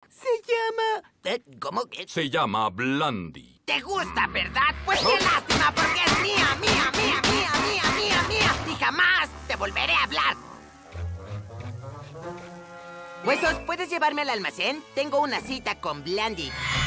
¿Cómo que? Se llama Blandy. ¿Te gusta, verdad? Pues qué lástima, porque es mía, mía, mía, mía, mía, mía, mía. Y jamás te volveré a hablar. Huesos, ¿puedes llevarme al almacén? Tengo una cita con Blandy.